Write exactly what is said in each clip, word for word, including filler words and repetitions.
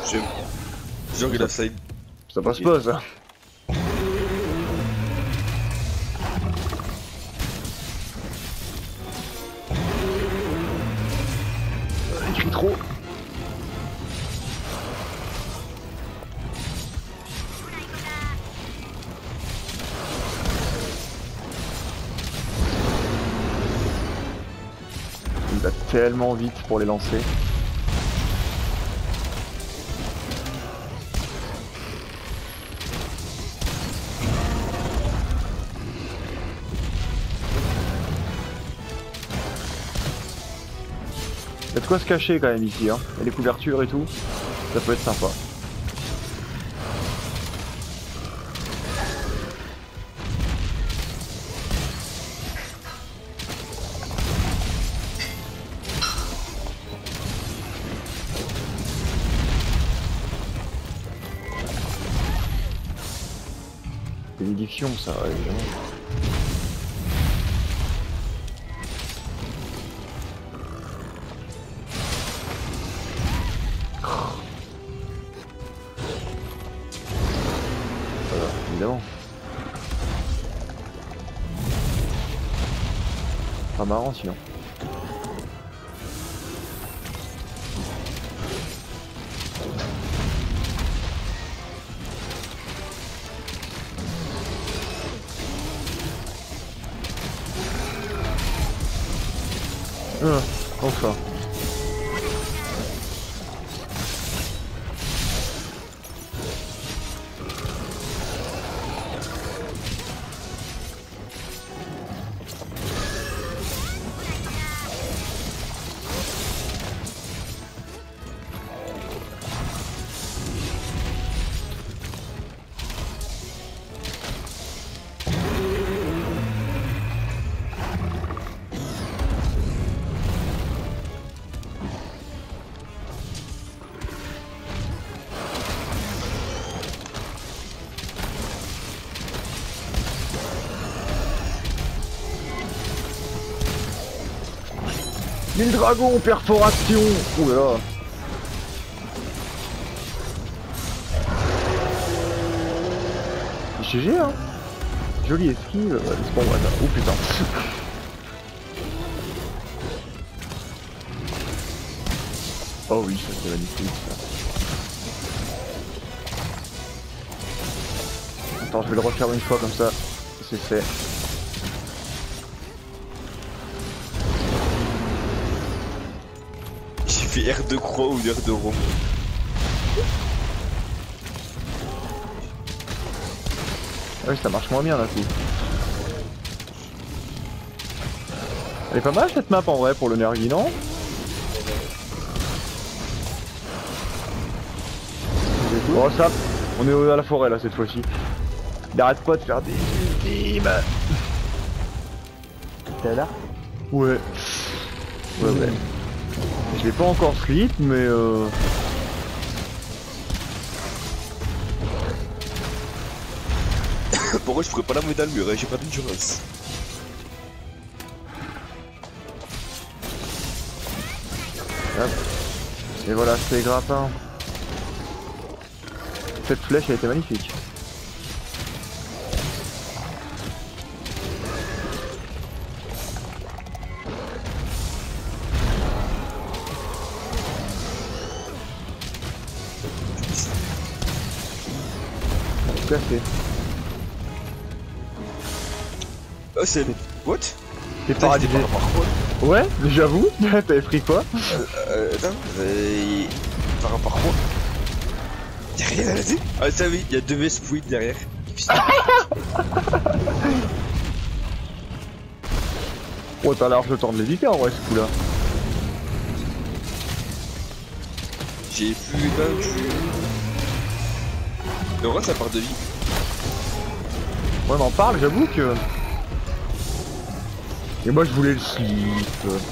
J'aime. Jungle offside. Ça passe pas ça. Il crie trop. Il va tellement vite pour les lancer. Il y a de quoi se cacher quand même ici, hein. Et les couvertures et tout, ça peut être sympa. Bénédiction ça, évidemment. Voilà, évidemment. Pas marrant sinon. Ah, enfin. Mille dragons, perforation. Ouh là là. G G hein. Jolie esquive. Euh, bon, ouais, oh putain. Oh oui, ça c'est magnifique ça. Attends, je vais le refaire une fois comme ça. C'est fait. J'ai fait R de croix ou R de rond. Ah oui, ça marche moins bien d'un coup. Elle est pas mal cette map en vrai pour le Nergi, non? Bon ça, on est à la forêt là cette fois-ci. Il arrête pas de faire des ultimes. T'es là? Ouais. Ouais ouais. Je l'ai pas encore slip mais euh... Pourquoi je pourrais pas la mettre dans le mur, hein, j'ai pas d'endurance. Hop. Et voilà, c'est grappin. Cette flèche elle était magnifique. Tout cassé. Oh c'est... What? T'es paralysé. Par rapport à quoi? Ouais, j'avoue. T'avais pris quoi? Euh, euh, attends, euh, par rapport à quoi? Y'a rien à la dire? Ah ça oui, y'a deux Vespuit derrière. Oh t'as large le temps de l'éviter en vrai ce coup là. J'ai plus d'un cul. En vrai ça part de vie. Ouais mais on parle, j'avoue que... Et moi je voulais le slip.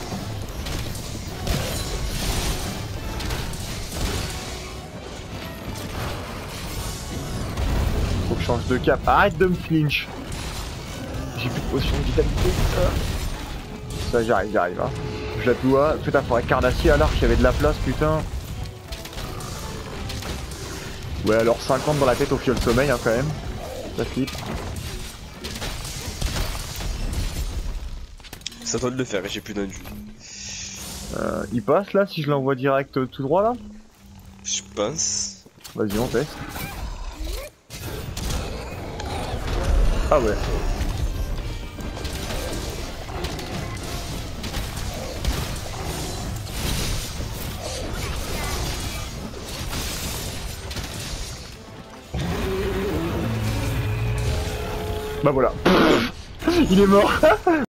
Faut que je change de cap. Arrête de me flinch. J'ai plus de potion de vitalité. Ça j'arrive, j'arrive hein. Je la dois. Putain faudrait carnassier à l'arc, il y avait de la place putain. Ouais, alors cinquante dans la tête au fiole sommeil, hein, quand même. Ça flippe. Ça doit de le faire et j'ai plus d'un vue. Euh, il passe là si je l'envoie direct euh, tout droit là? Je pense. Vas-y, on teste. Ah ouais. Bah voilà. Il est mort.